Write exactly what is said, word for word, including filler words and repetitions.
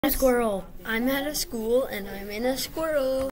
A squirrel. I'm at a school and I'm in a squirrel.